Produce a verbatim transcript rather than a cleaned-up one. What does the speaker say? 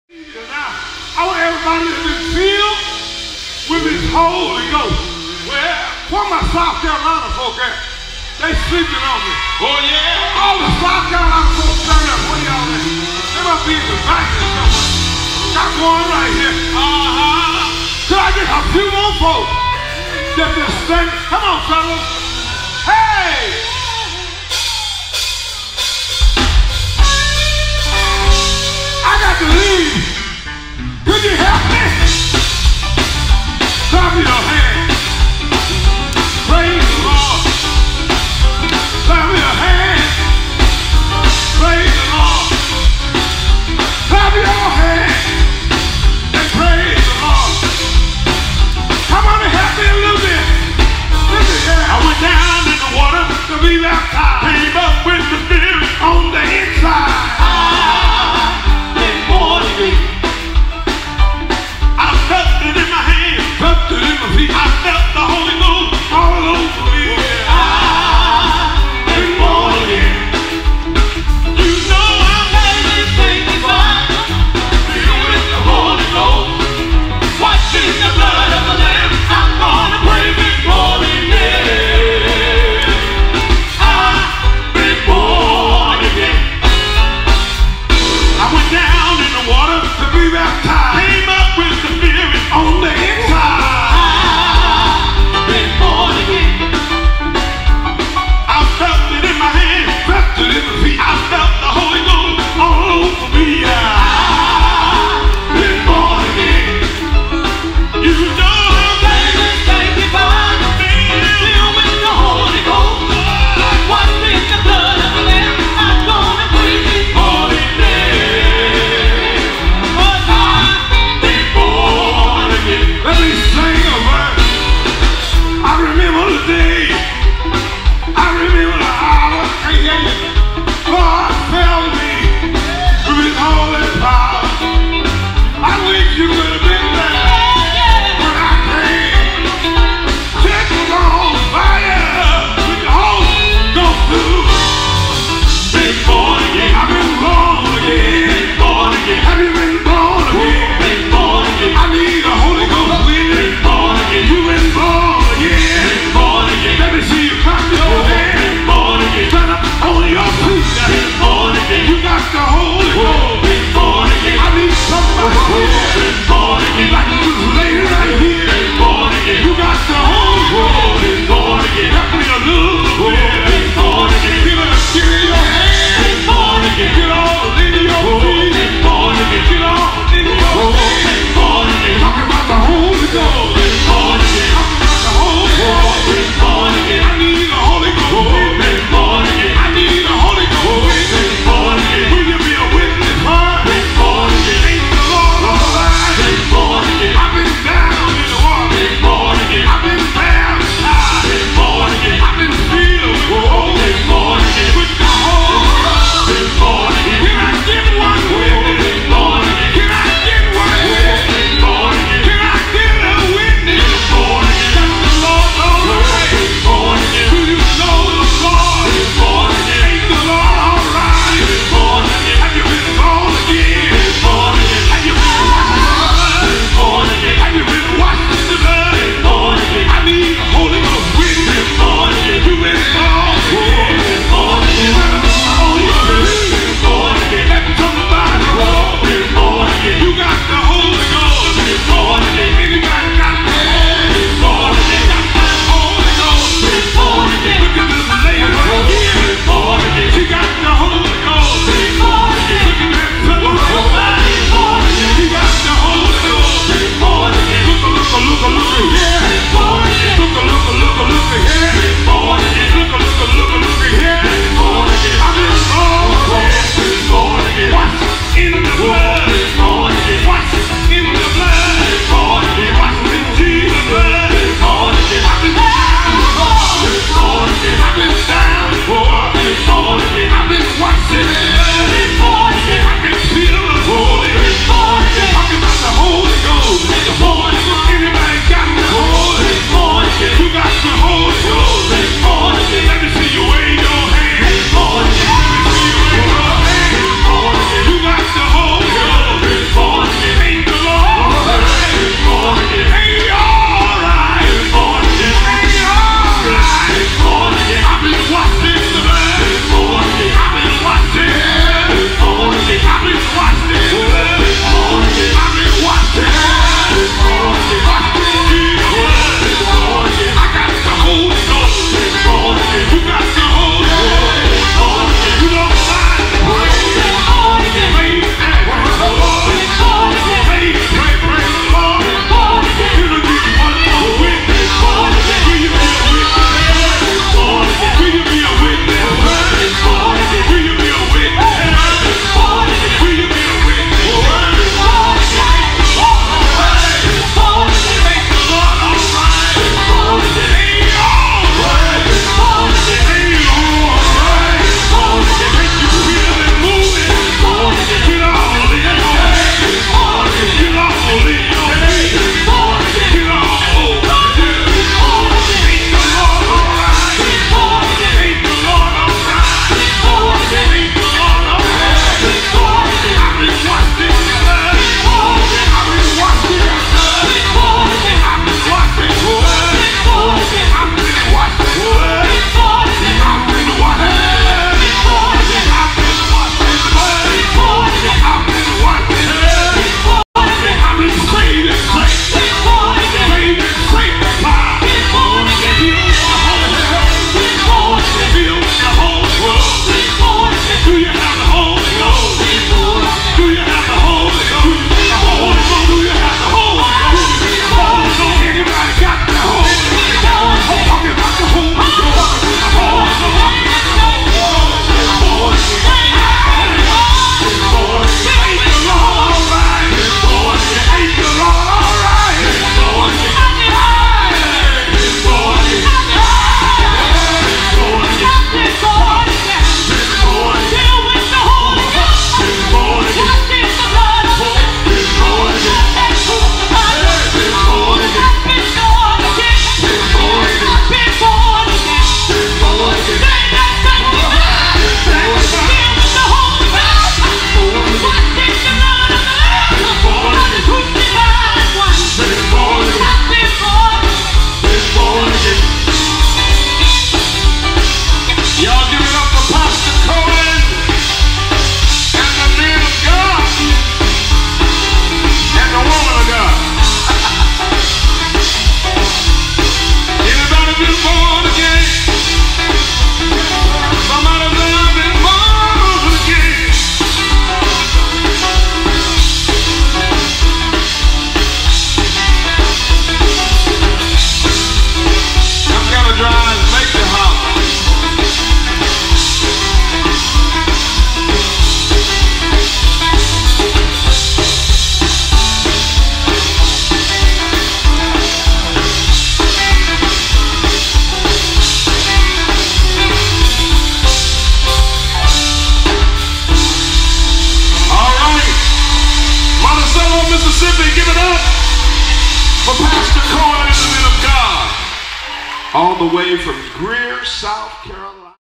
I want everybody to be filled with this Holy Ghost. Well, where my South Carolina folk at? They sleeping on me. Oh yeah. All the South Carolina folks down there, where y'all at? They must be in the back or somewhere. Got one right here. Uh-huh. Could I get a few more folks that just sing? Come on, fellas. Hey! I got to leave. Could you help me? Clap your hands. Praise the Lord. Clap your hands. Praise the Lord. Clap your hands and praise the Lord. Come on and help me a little bit. Listen here. I went down in the water to be baptized. Came up with the Spirit on the inside. I've been born again. I felt it in my hands, felt it in my feet. all the way from Greer, South Carolina.